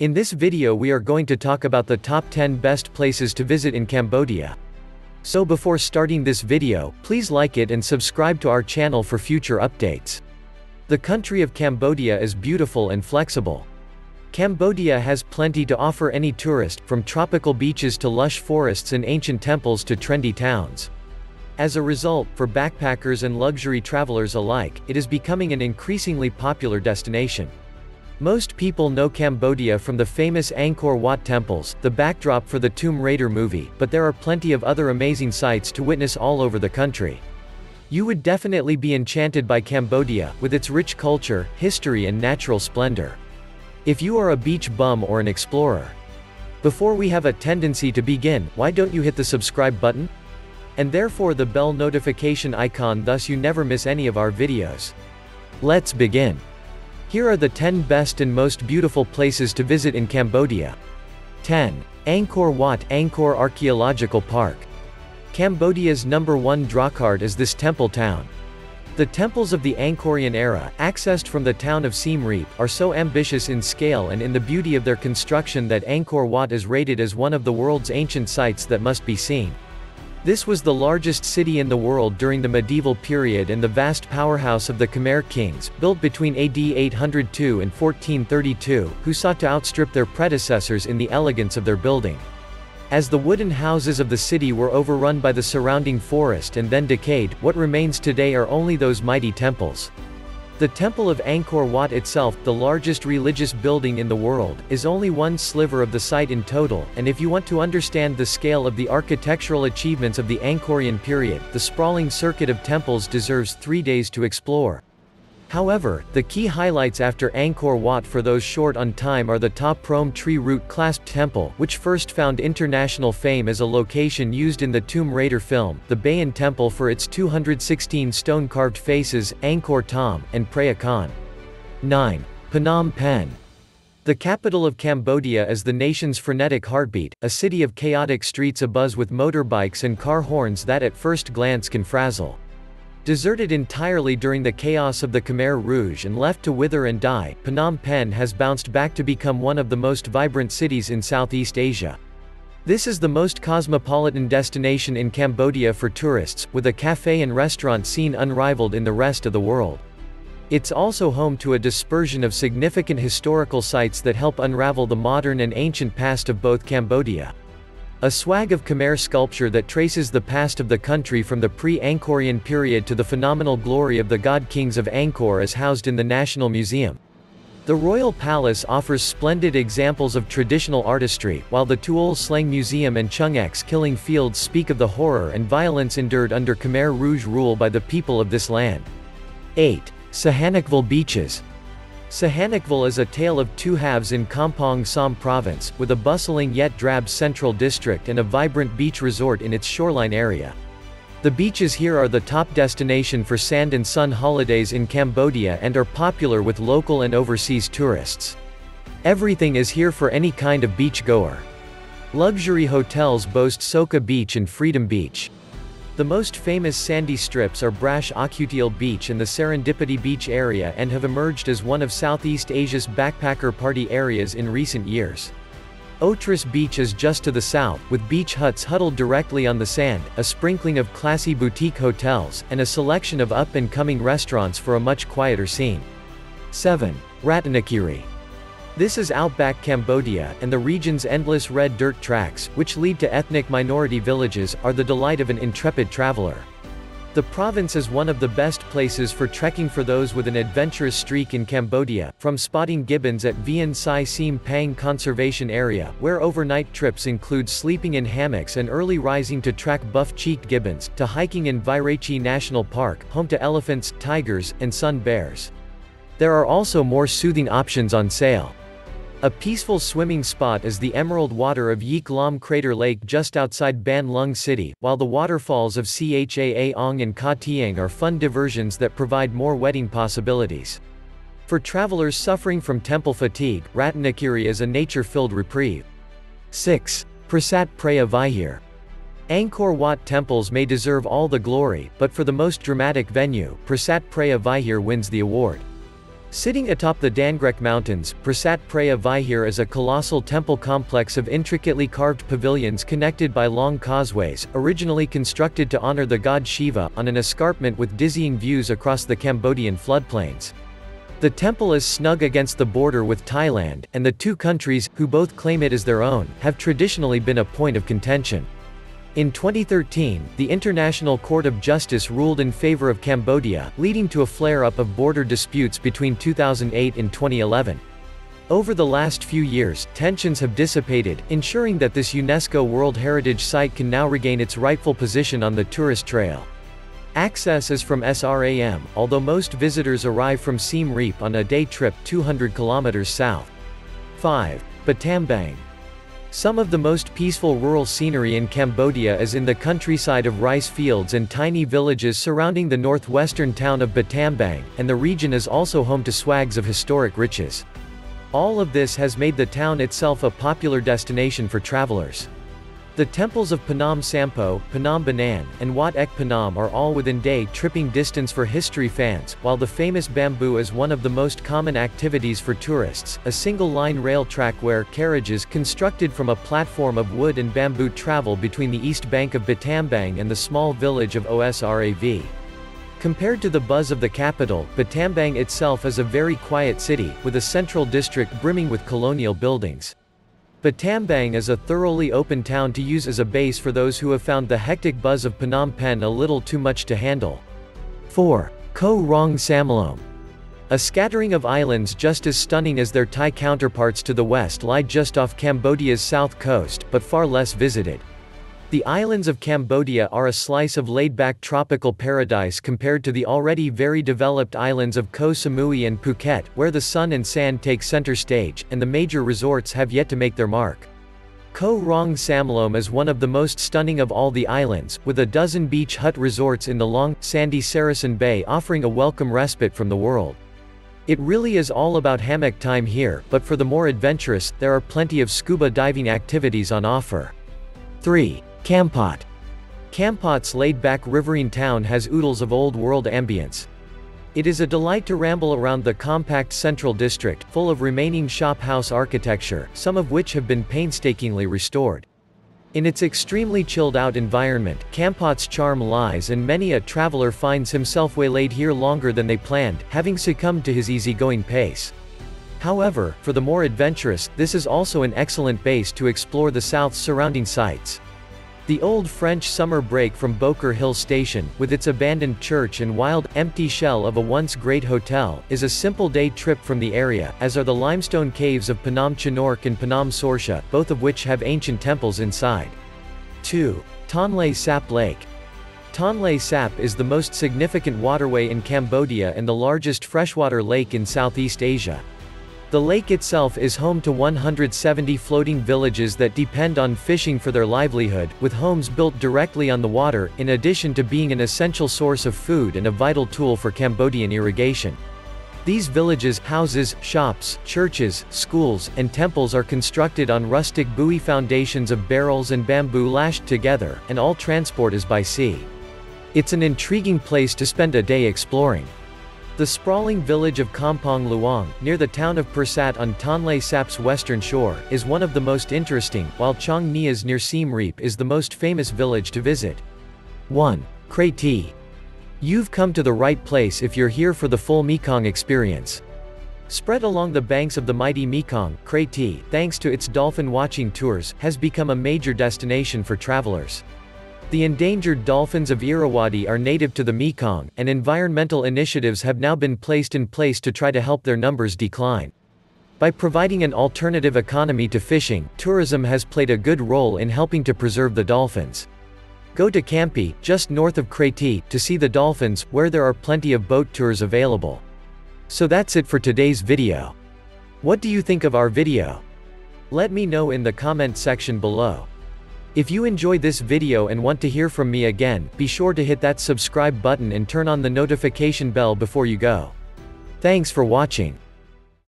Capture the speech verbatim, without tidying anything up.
In this video we are going to talk about the top ten best places to visit in Cambodia. So before starting this video, please like it and subscribe to our channel for future updates. The country of Cambodia is beautiful and flexible. Cambodia has plenty to offer any tourist, from tropical beaches to lush forests and ancient temples to trendy towns. As a result, for backpackers and luxury travelers alike, it is becoming an increasingly popular destination. Most people know Cambodia from the famous Angkor Wat temples, the backdrop for the Tomb Raider movie, but there are plenty of other amazing sights to witness all over the country. You would definitely be enchanted by Cambodia, with its rich culture, history and natural splendor. If you are a beach bum or an explorer. Before we have a tendency to begin, why don't you hit the subscribe button? And therefore the bell notification icon, thus you never miss any of our videos. Let's begin. Here are the ten best and most beautiful places to visit in Cambodia. ten. Angkor Wat Angkor Archaeological Park. Cambodia's number one drawcard is this temple town. The temples of the Angkorian era, accessed from the town of Siem Reap, are so ambitious in scale and in the beauty of their construction that Angkor Wat is rated as one of the world's ancient sites that must be seen. This was the largest city in the world during the medieval period and the vast powerhouse of the Khmer kings, built between A D eight hundred two and fourteen thirty-two, who sought to outstrip their predecessors in the elegance of their building. As the wooden houses of the city were overrun by the surrounding forest and then decayed, what remains today are only those mighty temples. The Temple of Angkor Wat itself, the largest religious building in the world, is only one sliver of the site in total, and if you want to understand the scale of the architectural achievements of the Angkorian period, the sprawling circuit of temples deserves three days to explore. However, the key highlights after Angkor Wat for those short on time are the Ta Prohm tree root clasped temple, which first found international fame as a location used in the Tomb Raider film, the Bayon Temple for its two hundred sixteen stone-carved faces, Angkor Thom, and Preah Khan. nine. Phnom Penh. The capital of Cambodia is the nation's frenetic heartbeat, a city of chaotic streets abuzz with motorbikes and car horns that at first glance can frazzle. Deserted entirely during the chaos of the Khmer Rouge and left to wither and die, Phnom Penh has bounced back to become one of the most vibrant cities in Southeast Asia. This is the most cosmopolitan destination in Cambodia for tourists, with a cafe and restaurant scene unrivaled in the rest of the world. It's also home to a dispersion of significant historical sites that help unravel the modern and ancient past of both Cambodia. A swag of Khmer sculpture that traces the past of the country from the pre-Angkorian period to the phenomenal glory of the god-kings of Angkor is housed in the National Museum. The Royal Palace offers splendid examples of traditional artistry, while the Tuol Sleng Museum and Chungek's killing fields speak of the horror and violence endured under Khmer Rouge rule by the people of this land. eight. Sihanoukville Beaches. Sihanoukville is a tale of two halves in Kompong Som Province, with a bustling yet drab central district and a vibrant beach resort in its shoreline area. The beaches here are the top destination for sand and sun holidays in Cambodia and are popular with local and overseas tourists. Everything is here for any kind of beach goer. Luxury hotels boast Soka Beach and Freedom Beach. The most famous sandy strips are Brash Akutil Beach and the Serendipity Beach area and have emerged as one of Southeast Asia's backpacker party areas in recent years. Otris Beach is just to the south, with beach huts huddled directly on the sand, a sprinkling of classy boutique hotels, and a selection of up-and-coming restaurants for a much quieter scene. seven. Rattanakkiri. This is outback Cambodia, and the region's endless red dirt tracks, which lead to ethnic minority villages, are the delight of an intrepid traveler. The province is one of the best places for trekking for those with an adventurous streak in Cambodia, from spotting gibbons at Vien Sai Siem Pang Conservation Area, where overnight trips include sleeping in hammocks and early rising to track buff-cheeked gibbons, to hiking in Virachi National Park, home to elephants, tigers, and sun bears. There are also more soothing options on sale. A peaceful swimming spot is the emerald water of Yik Lam Crater Lake just outside Ban Lung City, while the waterfalls of Cha Ong and Ka Tieng are fun diversions that provide more wedding possibilities. For travelers suffering from temple fatigue, Rattanakkiri is a nature-filled reprieve. six. Prasat Preah Vihear. Angkor Wat temples may deserve all the glory, but for the most dramatic venue, Prasat Preah Vihear wins the award. Sitting atop the Dangrek Mountains, Prasat Praya Vihar is a colossal temple complex of intricately carved pavilions connected by long causeways, originally constructed to honor the god Shiva, on an escarpment with dizzying views across the Cambodian floodplains. The temple is snug against the border with Thailand, and the two countries, who both claim it as their own, have traditionally been a point of contention. In twenty thirteen, the International Court of Justice ruled in favor of Cambodia, leading to a flare-up of border disputes between two thousand eight and twenty eleven. Over the last few years, tensions have dissipated, ensuring that this UNESCO World Heritage Site can now regain its rightful position on the tourist trail. Access is from Sram, although most visitors arrive from Siem Reap on a day trip two hundred kilometers south. five. Battambang. Some of the most peaceful rural scenery in Cambodia is in the countryside of rice fields and tiny villages surrounding the northwestern town of Battambang, and the region is also home to swags of historic riches. All of this has made the town itself a popular destination for travelers. The temples of Phnom Sampo, Phnom Banan, and Wat Ek Phnom are all within day-tripping distance for history fans, while the famous bamboo is one of the most common activities for tourists, a single-line rail track where carriages constructed from a platform of wood and bamboo travel between the east bank of Battambang and the small village of Osrav. Compared to the buzz of the capital, Battambang itself is a very quiet city, with a central district brimming with colonial buildings. Battambang is a thoroughly open town to use as a base for those who have found the hectic buzz of Phnom Penh a little too much to handle. four. Koh Rong Samluang. A scattering of islands just as stunning as their Thai counterparts to the west lie just off Cambodia's south coast, but far less visited. The islands of Cambodia are a slice of laid-back tropical paradise compared to the already very developed islands of Koh Samui and Phuket, where the sun and sand take center stage, and the major resorts have yet to make their mark. Koh Rong Samluang is one of the most stunning of all the islands, with a dozen beach hut resorts in the long, sandy Sarasan Bay offering a welcome respite from the world. It really is all about hammock time here, but for the more adventurous, there are plenty of scuba diving activities on offer. three. Kampot. Kampot's laid-back riverine town has oodles of old-world ambience. It is a delight to ramble around the compact central district, full of remaining shop-house architecture, some of which have been painstakingly restored. In its extremely chilled-out environment, Kampot's charm lies, and many a traveler finds himself waylaid here longer than they planned, having succumbed to his easygoing pace. However, for the more adventurous, this is also an excellent base to explore the south's surrounding sites. The old French summer break from Boker Hill Station, with its abandoned church and wild, empty shell of a once great hotel, is a simple day trip from the area, as are the limestone caves of Phnom Chinork and Phnom Sorsha, both of which have ancient temples inside. two. Tonle Sap Lake. Tonle Sap is the most significant waterway in Cambodia and the largest freshwater lake in Southeast Asia. The lake itself is home to one hundred seventy floating villages that depend on fishing for their livelihood, with homes built directly on the water, in addition to being an essential source of food and a vital tool for Cambodian irrigation. These villages, houses, shops, churches, schools, and temples are constructed on rustic buoy foundations of barrels and bamboo lashed together, and all transport is by sea. It's an intriguing place to spend a day exploring. The sprawling village of Kompong Luang, near the town of Prasat on Tonle Sap's western shore, is one of the most interesting, while Chong Nias near Siem Reap is the most famous village to visit. one. Kray T. You've come to the right place if you're here for the full Mekong experience. Spread along the banks of the mighty Mekong, Kray T, thanks to its dolphin-watching tours, has become a major destination for travelers. The endangered dolphins of Irrawaddy are native to the Mekong, and environmental initiatives have now been placed in place to try to help their numbers decline. By providing an alternative economy to fishing, tourism has played a good role in helping to preserve the dolphins. Go to Kampi, just north of Kray T, to see the dolphins, where there are plenty of boat tours available. So that's it for today's video. What do you think of our video? Let me know in the comment section below. If you enjoyed this video and want to hear from me again, be sure to hit that subscribe button and turn on the notification bell before you go. Thanks for watching.